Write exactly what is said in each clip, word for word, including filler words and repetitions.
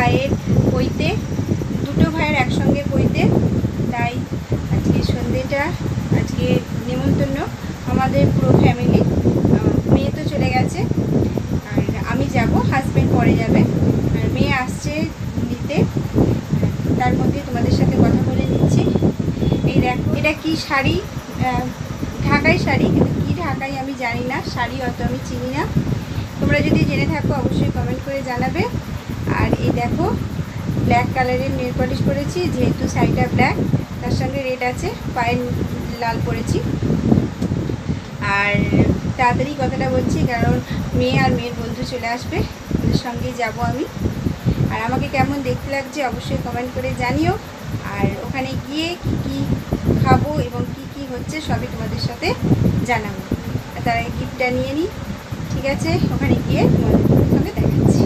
ভাইয়ের পৈতে, দুটো ভাইয়ের একসঙ্গে পৈতে, তাই আজকে সন্ধ্যেটা, আজকে নেমন্তন্ন আমাদের পুরো ফ্যামিলি। মেয়ে তো চলে গেছে আর আমি যাব, হাজব্যান্ড পরে যাবে, আর মেয়ে আসছে নিতে। তার মধ্যে তোমাদের সাথে কথা বলে নিচ্ছি। এই দেখো, এটা কি শাড়ি, ঢাকাই শাড়ি, কিন্তু কী ঢাকাই আমি জানি না, শাড়ি অত আমি চিনি না। তোমরা যদি জেনে থাকো অবশ্যই কমেন্ট করে জানাবে। আর এই দেখো, ব্ল্যাক কালারের নেল পলিশ করেছি, যেহেতু শাড়িটা ব্ল্যাক, তার সঙ্গে রেড আছে, পায়ে লাল পরেছি। আর তাড়াতাড়ি কথাটা বলছি কারণ মেয়ে আর মেয়ের বন্ধু চলে আসবে, ওদের সঙ্গেই যাব আমি। আর আমাকে কেমন দেখতে লাগছে অবশ্যই কমেন্ট করে জানিও। আর ওখানে গিয়ে কি কি খাবো এবং কি কি হচ্ছে সবই তোমাদের সাথে জানাবো। আর তার আগে গিফটটা নিয়ে নিই, ঠিক আছে? ওখানে গিয়ে তোমাদের সঙ্গে দেখাচ্ছি।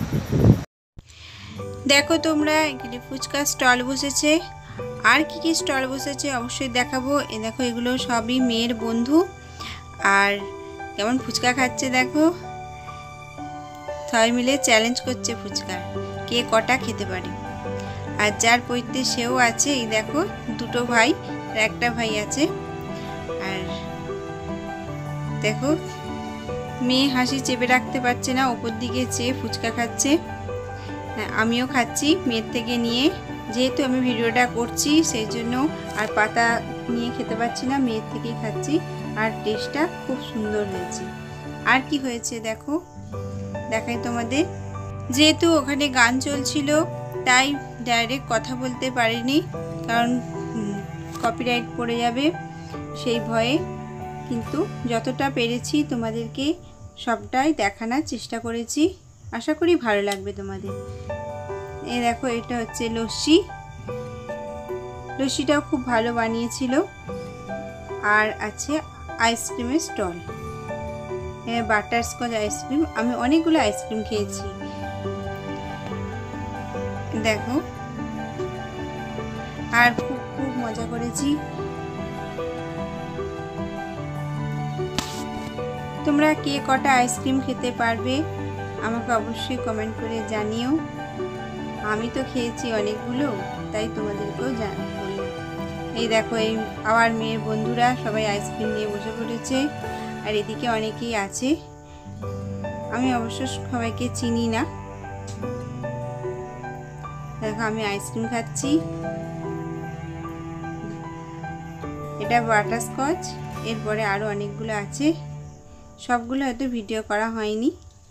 দেখো তোমরা, এখানে ফুচকা স্টল বসেছে, আর কি কি স্টল বসেছে অবশ্যই দেখাবো। এ দেখো, এগুলো সবই মেয়ের বন্ধু। আর কেমন ফুচকা খাচ্ছে দেখো, সবাই মিলে চ্যালেঞ্জ করছে ফুচকা, কে কটা খেতে পারে। আর যার পৈতে সেও আছে, এই দেখো দুটো ভাই আর একটা ভাই আছে। আর দেখো, মেয়ে হাসি চেপে রাখতে পারছে না, ওপর দিকে চেয়ে ফুচকা খাচ্ছে। হ্যাঁ, আমিও খাচ্ছি মেয়ের থেকে নিয়ে, যেহেতু আমি ভিডিওটা করছি সেই জন্য আর পাতা নিয়ে খেতে পারছি না, মেয়ের থেকেই খাচ্ছি। আর টেস্টটা খুব সুন্দর হয়েছে। আর কি হয়েছে দেখো, দেখাই তোমাদের। যেহেতু ওখানে গান চলছিল তাই ডাইরেক্ট কথা বলতে পারিনি, কারণ কপিরাইট পড়ে যাবে সেই ভয়ে। কিন্তু যতটা পেরেছি তোমাদেরকে সবটাই দেখানোর চেষ্টা করেছি, আশা করি ভালো লাগবে তোমাদের। এই দেখো, এটা হচ্ছে লস্যি, লস্যিটাও খুব ভালো বানিয়েছিল। আর আছে আইসক্রিমের স্টল, বাটারস্কচ আইসক্রিম, আমি অনেকগুলো আইসক্রিম খেয়েছি। দেখো, আর খুব খুব মজা করেছি। তোমরা কে কটা আইসক্রিম খেতে পারবে আমাকে অবশ্যই কমেন্ট করে জানিও। আমি তো খেয়েছি অনেকগুলো, তাই তোমাদেরকেও জানাবো। এই দেখো, এই আমার মেয়ের বন্ধুরা সবাই আইসক্রিম নিয়ে বসে পড়েছে। আর এদিকে অনেকেই আছে, আমি অবশ্য সবাইকে চিনি না। দেখো, আমি আইসক্রিম খাচ্ছি, এটা বাটারস্কচ। এরপরে আরও অনেকগুলো আছে, সবগুলো হয়তো ভিডিও করা হয়নি।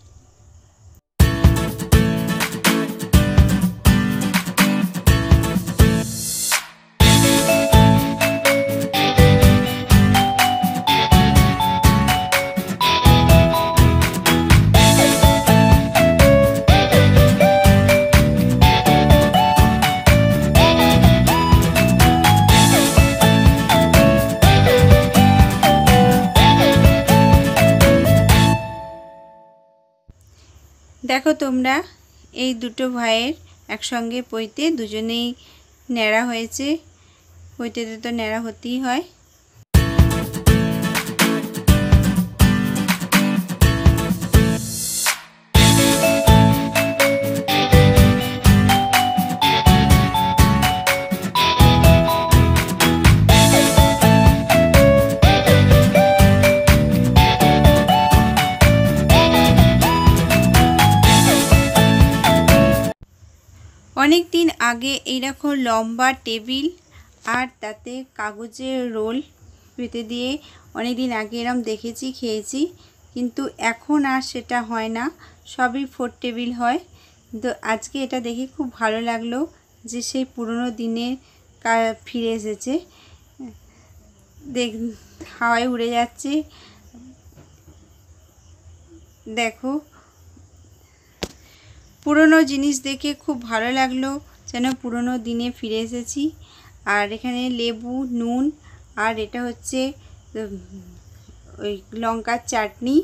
দেখো তোমরা, এই দুটো ভাইয়ের একসঙ্গে পৈতে, দুজনেই ন্যাড়া হয়েছে। পৈতেতে তো ন্যাড়া হতেই হয়। অনেক দিন আগে এইরকম লম্বা টেবিল আর তাতে কাগজের রোল পেতে দিয়ে অনেক দিন আগে এরকম দেখেছি, খেয়েছি, কিন্তু এখন আর সেটা হয় না, সবই ফোর টেবিল হয়। তো আজকে এটা দেখে খুব ভালো লাগলো যে সেই পুরনো দিনে ফিরে এসেছে। দেখ, হাওয়ায় উড়ে যাচ্ছে। দেখো, পুরনো জিনিস দেখে খুব ভালো লাগলো, যেন পুরনো দিনে ফিরে এসেছি। আর এখানে লেবু, নুন, আর এটা হচ্ছে ওই লঙ্কার চাটনি,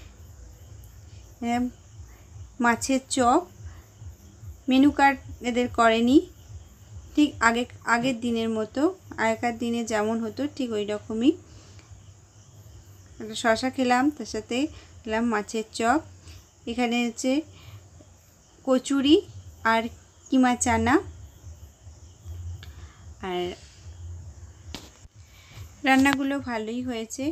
মাছের চপ। মেনু কার্ড এদের করেনি, ঠিক আগে আগের দিনের মতো, আগেকার দিনে যেমন হতো ঠিক ওই রকমই। একটা শসা খেলাম, তার সাথে খেলাম মাছের চপ। এখানে হচ্ছে কচুরি, আর কিমা চানা। আর রান্নাগুলো ভালোই হয়েছে।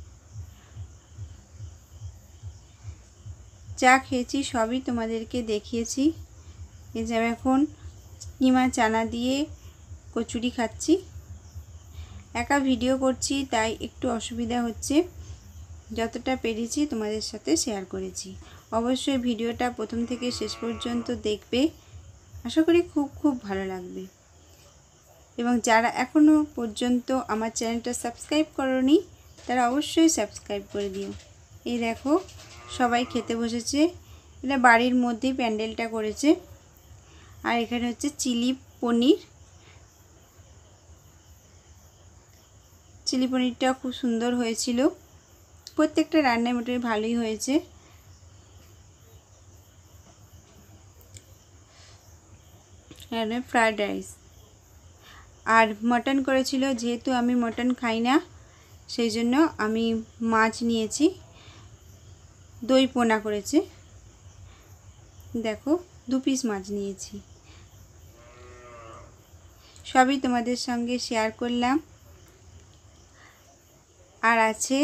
যা খেয়েছি সবই তোমাদেরকে দেখিয়েছি। এই যে আমি এখন কিমা চানা দিয়ে কচুরি খাচ্ছি। একা ভিডিও করছি তাই একটু অসুবিধা হচ্ছে, যতটা পেরেছি তোমাদের সাথে শেয়ার করেছি। অবশ্যই ভিডিওটা প্রথম থেকে শেষ পর্যন্ত দেখবে, আশা করি খুব খুব ভালো লাগবে। এবং যারা এখনও পর্যন্ত আমার চ্যানেলটা সাবস্ক্রাইব করোনি তারা অবশ্যই সাবস্ক্রাইব করে দিও। এই দেখো সবাই খেতে বসেছে। এটা বাড়ির মধ্যেই প্যান্ডেলটা করেছে। আর এখানে হচ্ছে চিলি পনির। চিলি পনিরটা খুব সুন্দর হয়েছিল। প্রত্যেকটা রান্নায় মোটামুটি ভালোই হয়েছে। এখানে ফ্রায়েড রাইস আর মটন করেছিল। যেহেতু আমি মটন খাই না সেই জন্য আমি মাছ নিয়েছি। দই পোনা করেছে, দেখো দু পিস মাছ নিয়েছি। সবই তোমাদের সঙ্গে শেয়ার করলাম। আর আছে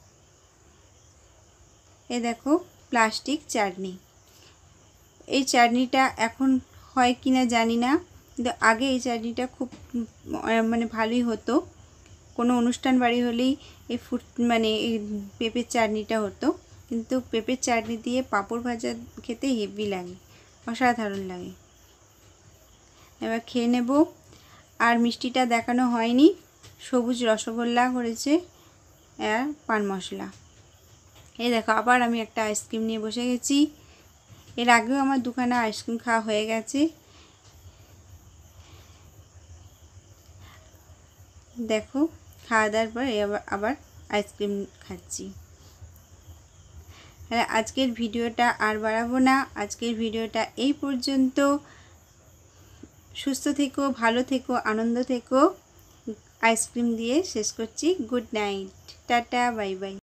এ দেখো প্লাস্টিক চাটনি। এই চাটনিটা এখন হয় কিনা জানি না, কিন্তু আগে এই চাটনিটা খুব মানে ভালোই হতো। কোনো অনুষ্ঠান বাড়ি হলেই এই ফুট মানে এই পেঁপের চাটনিটা হতো। কিন্তু পেঁপের চাটনি দিয়ে পাঁপড় ভাজা খেতে হেভি লাগে, অসাধারণ লাগে। এবার খেয়ে নেব। আর মিষ্টিটা দেখানো হয়নি, সবুজ রসগোল্লা করেছে আর পান মশলা। এই দেখো আবার আমি একটা আইসক্রিম নিয়ে বসে গেছি। এর আগেও আমার দোকানে আইসক্রিম খাওয়া হয়ে গেছে। দেখো খাওয়া দাওয়ার পর আবার আবার আইসক্রিম খাচ্ছি। হ্যাঁ, আজকের ভিডিওটা আর বাড়াবো না। আজকের ভিডিওটা এই পর্যন্ত। সুস্থ থেকো, ভালো থেকো, আনন্দ থেকো। আইসক্রিম দিয়ে শেষ করছি। Good night, tata, bye by.